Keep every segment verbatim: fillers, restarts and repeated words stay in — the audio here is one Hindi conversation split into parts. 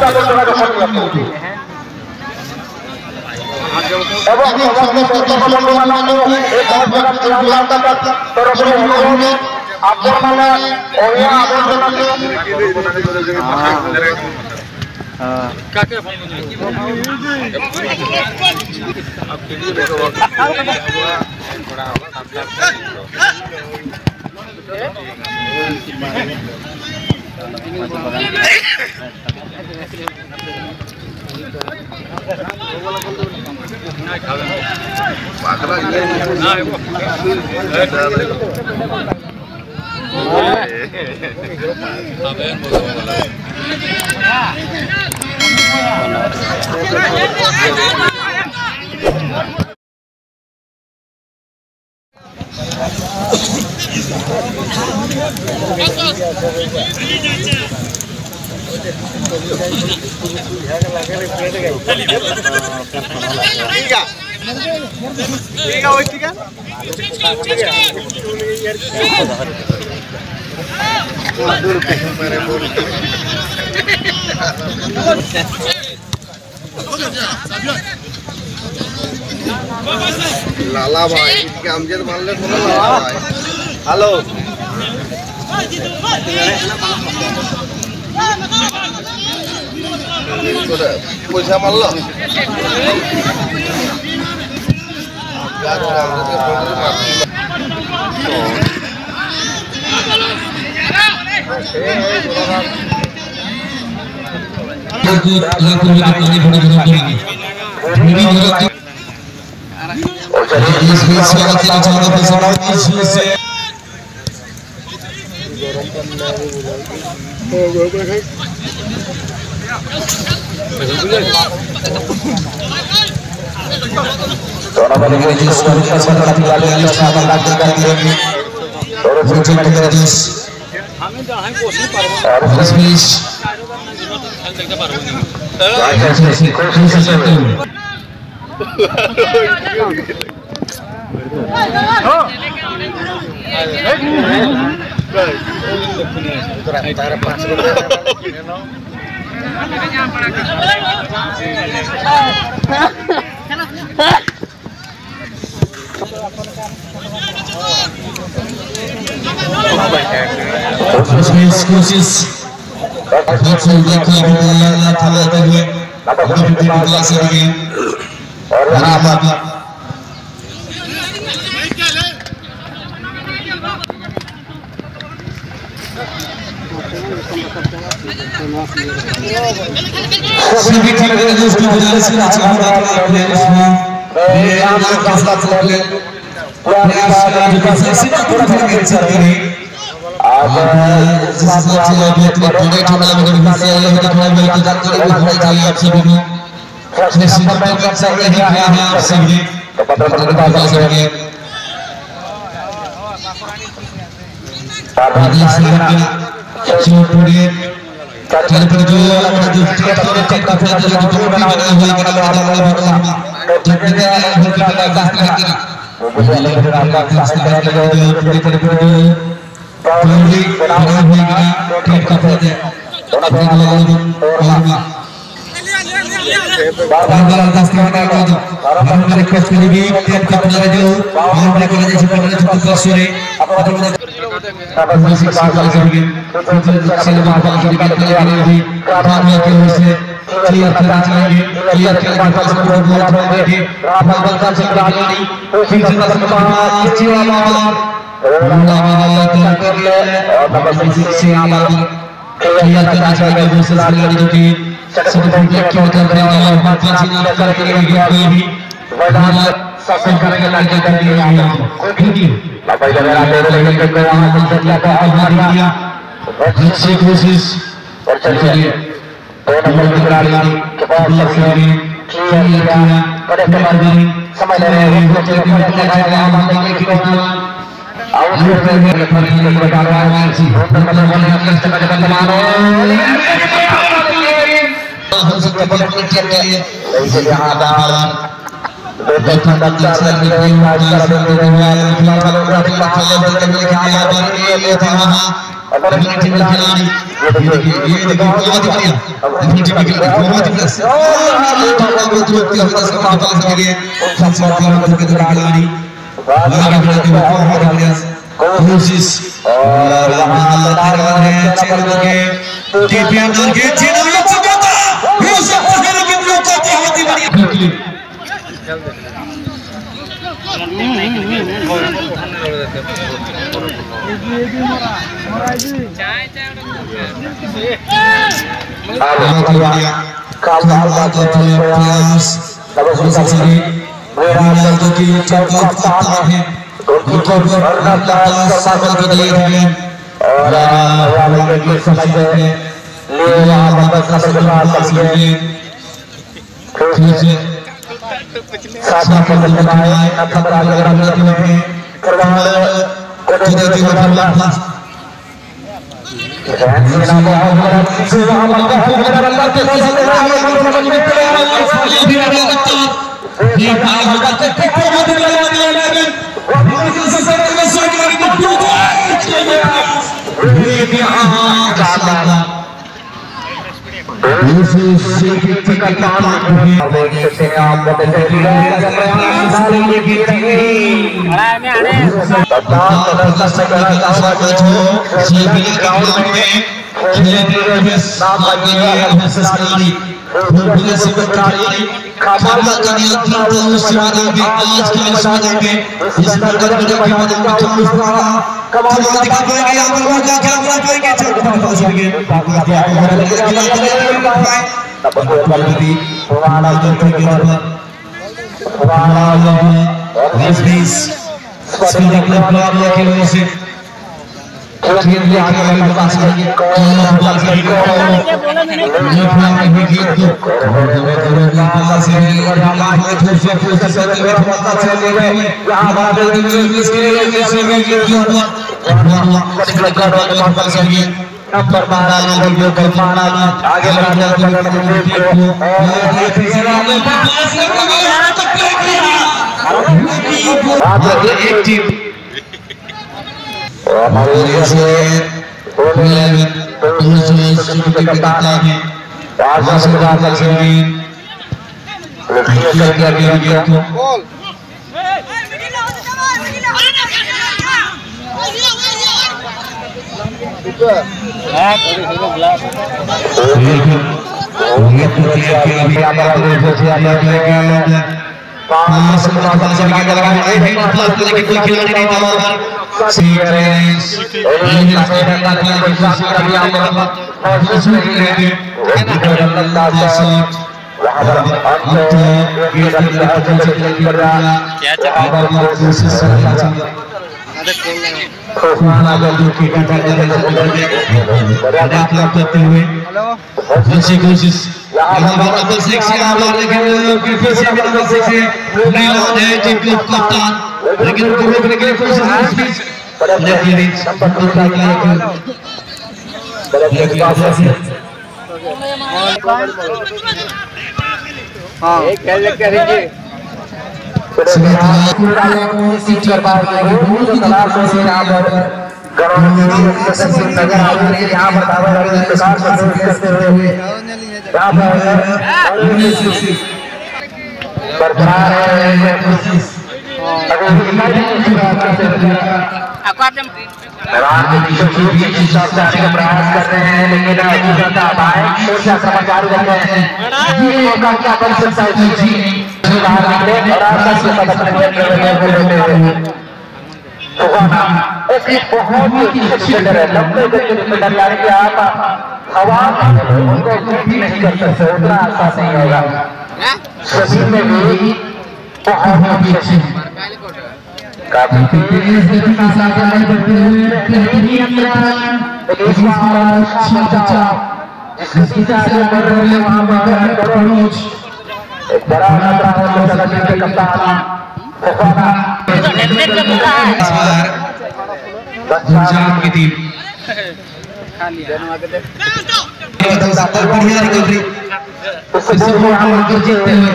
এবং काके लाला भाई इसके अमजद मान ले बोला लाला भाई हेलो पैसा मान लो कोशिश और यहाँ पर सभी ठीक है दोस्तों गुजारिश है अच्छा होगा इसमें ये आप लोग का साथ ले प्रयास करें जो कैसे थोड़ा थोड़ा कर सकते हैं अब इस बात को आप लोग बड़े छोटे लोग भी से ये तो थोड़ा बहुत जानकारी भी होनी चाहिए आप सभी को निश्चित तौर पर कर सकते हैं क्या है आप सभी तो पता चल पाता है अगली सीमा जो पूरे चल पर जो जो टिकट का काफी जो जो बना हुआ है बना हुआ है टिकट का बहुत बड़ा दाखिल है ना वो बोले फिर आपका क्लास करा जो पूरी तरह पूरी पूरी बना हुआ है टिकट का पता है दोनों और बार-बार अरदास करना है तो हम रिक्वेस्ट करेंगे टिकट का पता जो हम लेकर जैसे पहले छोटे बच्चों ने अपने मुझे बात करेंगे तो चलो बात करेंगे बात करेंगे भी काम में के से क्लियर करना चाहिए क्लियर के बाद में बहुत बहुत होंगे आप बात कर सकते हैं नहीं तो फिर से नंबर पाँच जीवा मार मुलाकात कर ले और नंबर सिक्स से आप क्लियर करना चाहिए दूसरे खिलाड़ी जो कि सब कम्प्लीट किया करने वाला और बात चीजें करके कोई भी सब करेंगे लाइक कर दिए थैंक यू बाबा इधर आते हैं लेकिन करने वाला कंसर्ट का आभारिया अच्छी कोशिश और चलिए दो नंबर की खिलाड़ी के पास लक्ष्मी क्लियर किया बड़े कमाल समय ले रहे हैं वो चल के लगाया गया हम देखिए कि वो आउट में फर्स्ट में बता रहा है सी नंबर वन का कष्ट का जगत मानो हम सब डबल क्लिक के लिए इसलिए आधार देखा डॉक्टर से भी बात कर रहे हैं फिलहाल वालों का फिलहाल खेलने के लिए क्या बात कर रही है ये था वहां अपना टीम का खिलाड़ी ये देखिए ये देखिए बहुत बढ़िया अपनी टीम के खिलाड़ी बहुत प्लस बहुत रोकते हुए दस का पास के लिए सबसे बड़ा के खिलाड़ी आगे बढ़ते हुए बहुत बढ़िया कोशिश और वहां मैदान है चेन्नई के टीपीएम दल के चेन्नई चुका था ये सब पहले के लोग को बहुत ही बढ़िया साधा पकड़ने आए नंबर आगे बढ़ाते हुए खिलाड़ी खुद ही बल्ला रैंक में ना बहुत बड़ा से वहां बल्ला है मेरा बल्ला के साथ ये भाई होगा तो कितना मत लगा दिया लेकिन वो से से में सो के ये भी हां काला दूसरी सीट का तान है देख सकते हैं आप बता डालेंगे भी नहीं आने आने कप्तान प्रदर्शन से करा चाहता जो सीबी ग्राउंड में खेलने में नाम लगे हैं खिलाड़ी पूरे से खिलाड़ी कमाल का नियंत्रण उस मैदान में आज के मैदान में इस नगर के मैदान में चौबीस कमाल दिखा पाएंगे आप लोग क्या क्या बना पाएंगे छोटा पास होंगे बाकी आप आगे लगे तब को बल्दी वाला करते के बाद वाला दिस दिस स्पीड क्लब के वजह से टीम के आगे वाले पास करेंगे कौन पास करेगा ये प्लान भी जीत दो पास से और यहां पे फिर से फिर से चलते हुए पता चले गए यहां बात है इंग्लिश के लिए जैसे में क्यों हुआ निकल कर वाले पास करेंगे नंबर बारह नंबर जो कल्पना आगे बढ़ाने वाले टीम को और ये फिर वाले पास करके यहां तक किया आप एक टीम और ये होने दूसरे टीम के कप्तान है आज से बात करेंगे लड़कियों का क्या किया गोल ये तो अभी हमारा जो से आया पांच पांच से आगे लगा है नहीं मतलब लेकिन कोई खिलाड़ी नहीं था वहां सीएस ये मेरा का कोई साथ कर दिया हमारा कोशिश नहीं है अल्लाह शॉट वहां पर अंत ये गलती कर रहा क्या चाह कोशिश कर रहा है खोना जल्दी की बड़ा क्लब करते हुए अच्छी कोशिश यहां पर डबल सिक्स यहां पर लेकिन फिर से डबल सिक्स है नहीं है टीम के कप्तान लेकिन उनको रोकने के लिए कोशिश लेकिन नंबर दो का लेकिन हां एक खेल करेंगे कर पाएंगे बहुत ही तलाश है यहां पर ग्राउंड में सचिन नजर आ रहे हैं यहां पर दावर इंतजार करते हुए यहां पर बरकरार है कोशिश मैदान में बीचों साथ जाने का प्रयास कर रहे हैं लेकिन कोशिश समाचार कर रहे हैं ये मौका क्या बन सकता है जी बाहर निकले और आपस में पकड़ एक बहुत ही अच्छी डिफेंडर है लंबे गज के डिफेंडर यानी कि आप हवा उनको भी नहीं कर सकते उतना आसान नहीं होगा जमीन में भी बहुत ही अच्छी काफी तेज गति से आगे बढ़ते हुए बेहतरीन रन इस बार शानदार जिसके सीधे आगे बढ़ रहे हैं वहां पर करोड़ एक बड़ा खतरा है चला टीम के कप्तान फफाना इस बार गुजरात की टीम बहुत बढ़िया रिकवरी उससे वहां पर जीतते हुए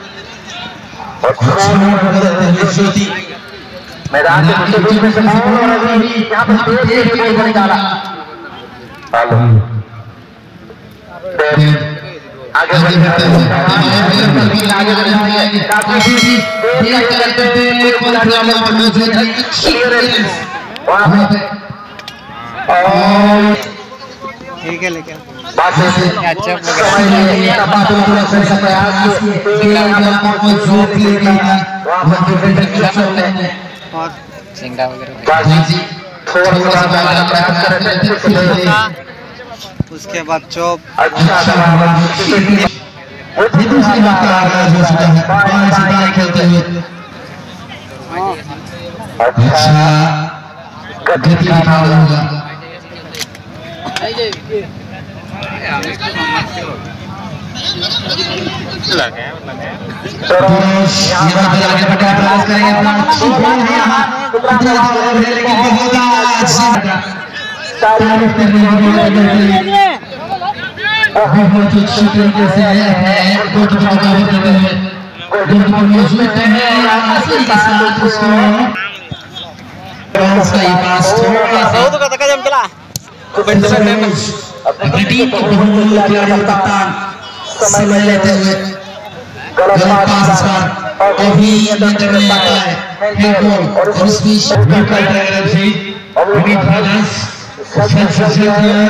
और ज्योति मैदान के बीच में से यहां पर तेज गेंद निकाला आगे बढ़ते हुए आगे बढ़ते हैं काफी देर करते हुए कॉन्ट्रोल में मौजूद है वहां पे और ठीक है लेकिन अच्छा प्रयास मौजूद और सिंगा वगैरह थोड़ा सा प्रयास कर रहे थे उसके बाद चौप दूसरी बात का आगाज हो चुका है पांच सितारे खेलते हुए अच्छा गति दिखा होगा प्रयास करेंगे तारीफ करने अभी बहुत अच्छी तरीके से आया है गोल का होते हुए गोल पर मौजूद है आसानी के साथ उसको क्रॉस का ये पास थोड़ा सा तो कतका जम चला अपनी टीम को बहुमूल्य खिलाड़ी कप्तान समय लेते हुए गलत पास पर अभी अंदर में आता है है गोल और इस बीच गोल का टाइगर थी अभी फ्रांस सेंसेशन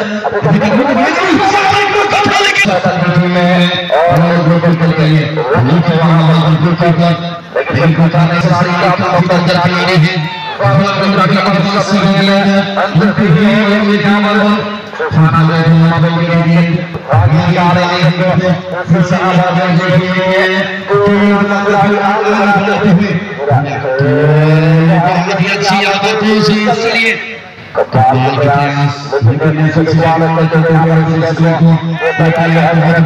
में और गोल गोल के लिए नीचे वहां गोल के ऊपर लेकिन कोटा ने सारी काफी अंदर खिलाड़ी है गोल का पास से अंदर है ये जामल खाना में मोबाइल के लिए आगे आ रहे हैं फिर से आवाज आ रही है तो लगा हुए बहुत ही अच्छी आदत है इसलिए कप्तान प्रयास लेकिन स्वागत करते हुए खिलाड़ियों को बताया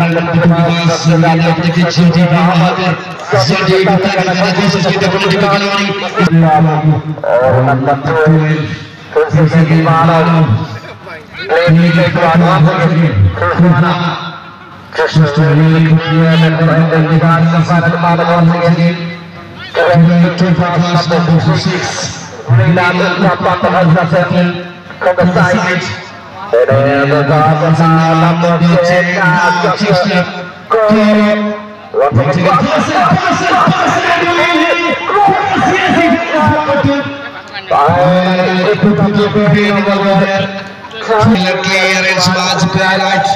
कि छोटी बहादुर सदी गुप्ता की तरह से इसकी टेक्नोलॉजी पे खिलाड़ी और नंबर ट्वेल्व फिर से की मार प्लेन के बाद खुना कृष्ण ने किया लेकिन निकाल सफर मार और से to pass number six Ronaldo dapat menghasilkan from the side. Dan bergabung nomor cetak gol. Clearance match highlight.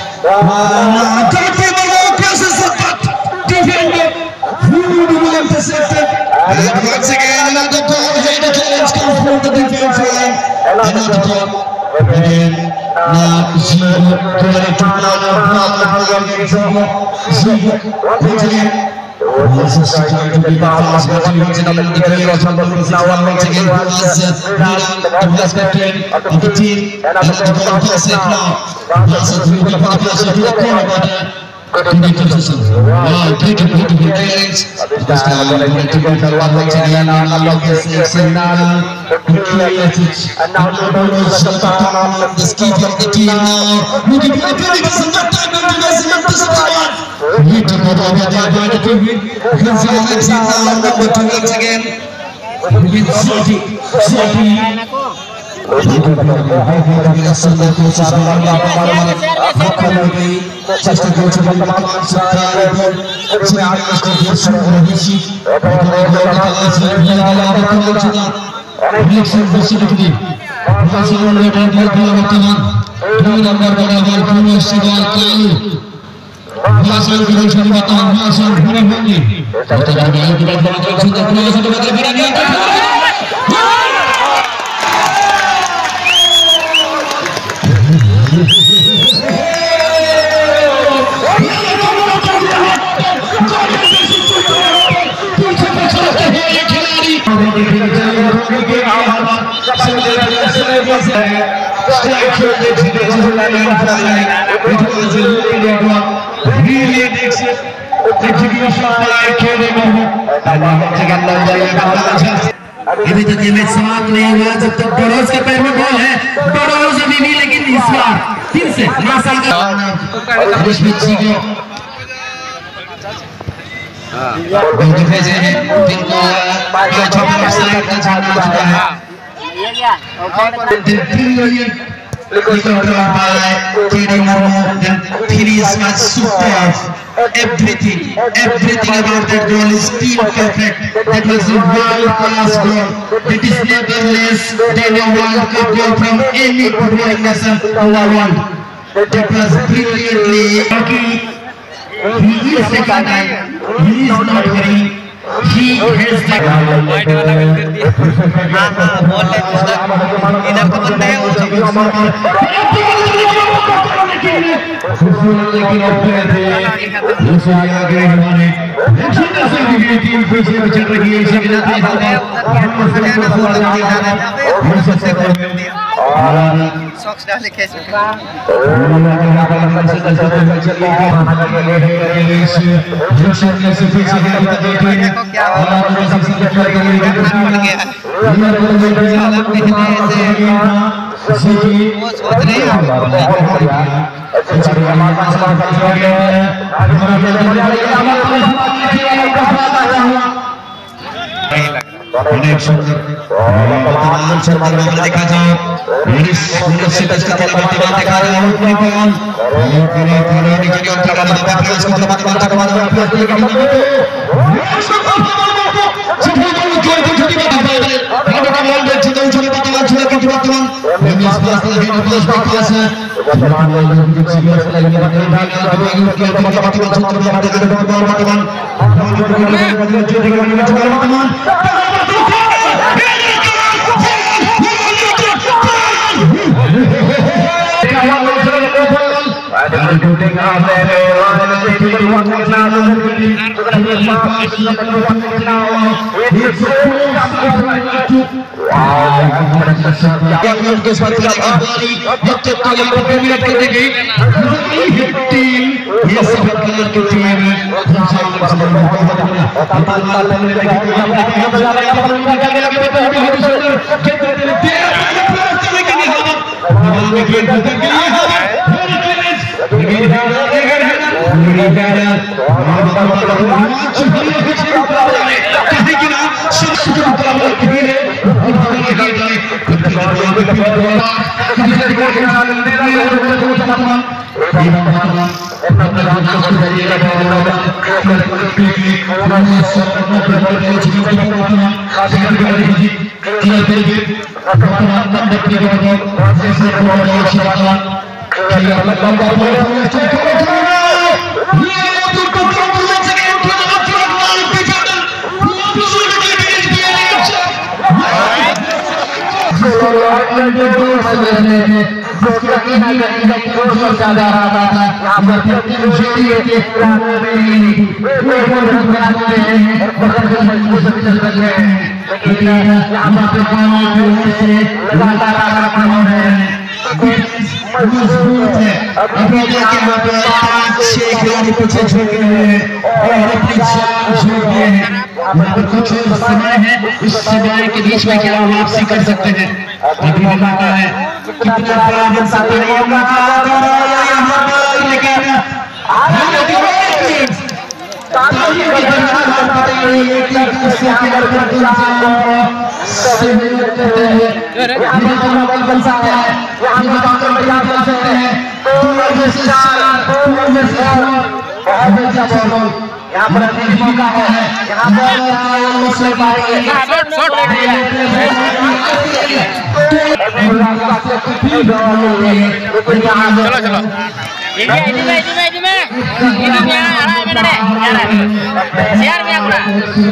And once again, another ball headed challenge comes from the defense line. Another ball. Again, now Zero, Tony Tonano, Zero, Zero, once again. This is trying to be fast, but he wants it up in the defense. Now, once again, he was Milan, the vice captain of the team. And the ball passes it now. Passes through the pass to the corner, but Good position. Wow, beautiful, beautiful clearance. This time, going to go for one once again. Number six, and now and now the ball is the ski of the team now. Looking for a penalty, some time to the this one. Beautiful ball by the team. Gonzalez now number two once again. With Sophie, Sophie. सुंदर कोशिश चेष्टा कोशिश तमाम सरकार में आगे को शुरू होगी सी इलेक्शन फैसिलिटी फैसिलिटी में बहुत वर्तमान दो नंबर बराबर पूर्ण सवाल कालू भाषण की शुरू बताओ भाषण पूरी होगी तो आगे की बात बहुत सुंदर प्रयास से बदल बना दिया अभी तक ये मैच समाप्त नहीं हुआ जब तक बड़ोस के पैर में बॉल है बड़ोस अभी भी लेकिन इस बार फिर से नासा का रश्मित को बॉल के भेजे हैं जिनको छोटा साइड का छाना चुका है controlled by K D Murmu. Then finish was superb. Everything, everything about that goal is team perfect. That was a world class goal. That is nevertheless than a World Cup goal from any footballing nation in the world. That was brilliantly. He is second time. He is not hurrying. He has the white वाला वेट कर दिया। हाँ हाँ बॉल ले उधर इधर तो बंदे हैं वो लेकिन दूसरे आगे हमारे छोटा सा टीम पीछे चल रही है। इसी के सॉक्स डाले कैसे वो सोच रहे अनेक सुंदर वर्तमान सुंदर मामला देखा जाए से टच करके वर्तमान देखा जाए ऊपर बॉल और करे करे नीचे की ओर चला जाता है प्लेस को दबाने वाला का बाद में प्लेस के लिए छोटी छोटी बात है हाथ का बॉल देख छोटे छोटे वर्तमान छोटे के वर्तमान मिस पास है प्लेस के पास है वर्तमान बॉल जो सीरियस लगे वर्तमान के वर्तमान वर्तमान मजबूत है अपने के पांच छह खिलाड़ी पीछे छोड़ गए हैं और अपनी जान छोड़ गए हैं। यहाँ पर कुछ समय है, इस समय के बीच में क्या वापसी कर सकते हैं। अभी मौका है, कितना बड़ा बन सकता है ये मौका यहाँ पर, लेकिन बन सकता है यहाँ पर मौका है, यहाँ चलो चलो ini ini ini ini ini ini biar arah ini deh siar biar pula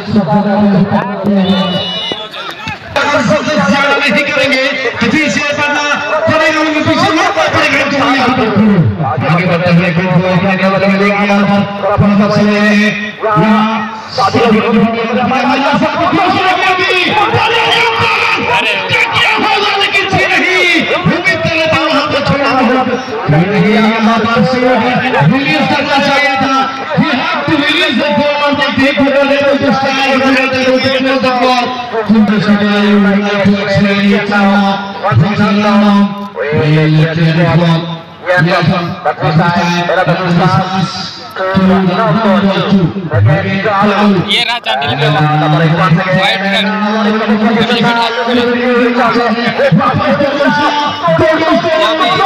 नहीं करेंगे तो फिर से पढ़ना पड़ेगा, उनके पीछे ना पड़ेगा तो यहाँ पर आगे बढ़ते हुए खेल को अपने लेवल में लेके आया था अपना पक्ष में यहाँ साथी लोग हमारे मजा से क्लोज हो गया भी अरे क्या होगा लेकिन थी नहीं उम्मीद कर लेता वहाँ पर छोड़ा नहीं यहाँ पर से रिलीज करना चाहिए था। he had to release the ball but they couldn't able to strike the ball the ball to the side you like to explain it now from long we let it ball yeah but this time better pass to the number two ये रहा चांडिल का वाइट कर